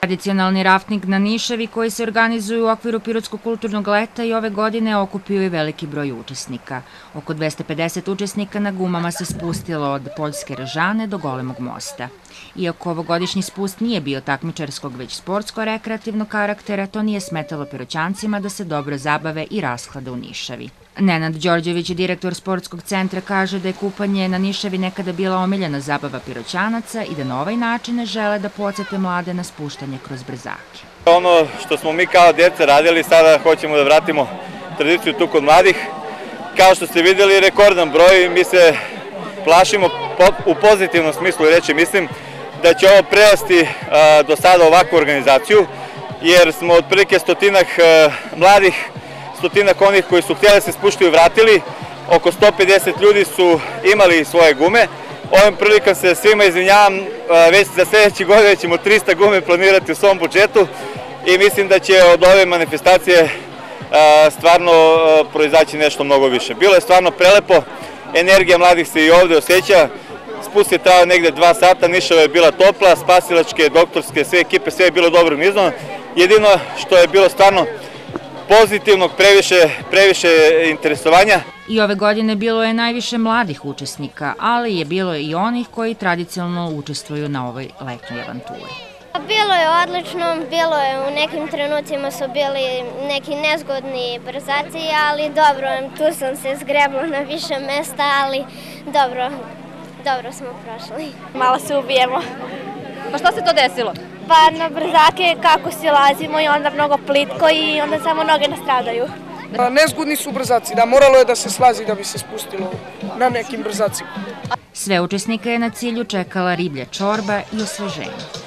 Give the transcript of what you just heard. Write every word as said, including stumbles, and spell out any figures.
Tradicionalni rafting na Nišavi koji se organizuju u okviru Pirotskog kulturnog leta i ove godine okupio je veliki broj učesnika. Oko dvesta pedeset učesnika na gumama se spustilo od Poljske Režane do Golemog mosta. Iako ovogodišnji spust nije bio takmičarskog već sportsko-rekreativnog karaktera, to nije smetalo Piroćancima da se dobro zabave i rashlade u Nišavi. Nenad Đorđević, direktor sportskog centra, kaže da je kupanje na Nišavi nekada bila omiljena zabava Piroćanaca i da na ovaj način ne žele da podsete mlade na spuštanje kroz brzake. Ono što smo mi kao djeca radili, sada hoćemo da vratimo tradiciju tu kod mladih. Kao što ste vidjeli, rekordan broj, mi se plašimo u pozitivnom smislu reći, mislim da će ovo prerasti do sada ovakvu organizaciju, jer smo otprilike stotinak mladih, stotinak onih koji su htjeli se spuštaju vratili, oko sto pedeset ljudi su imali svoje gume. Ovim prilikom se svima izvinjavam, već za sljedeći godin ćemo trista gume planirati u svom budžetu i mislim da će od ove manifestacije stvarno proizaći nešto mnogo više. Bilo je stvarno prelepo, energija mladih se i ovdje osjeća, spust je trajao negde dva sata, Nišava je bila topla, spasilačke, doktorske, sve ekipe, sve je bilo dobro organizovano. Jedino što je bilo stvarno pozitivnog, previše, previše interesovanja. I ove godine bilo je najviše mladih učesnika, ali je bilo i onih koji tradicionalno učestvuju na ovoj letnjoj avanturi. Bilo je odlično, bilo je u nekim trenucima su bili neki nezgodni brzaci, ali dobro, tu sam se zgrebla na više mesta, ali dobro, dobro smo prošli. Malo se ubijemo. Pa šta se to desilo? Pa na brzake kako silazimo i onda mnogo plitko i onda samo noge nastradaju. Nezgodni su brzaci, da moralo je da se slazi da bi se spustilo na nekim brzacima. Sve učesnike je na cilju čekala riblja čorba i osveženje.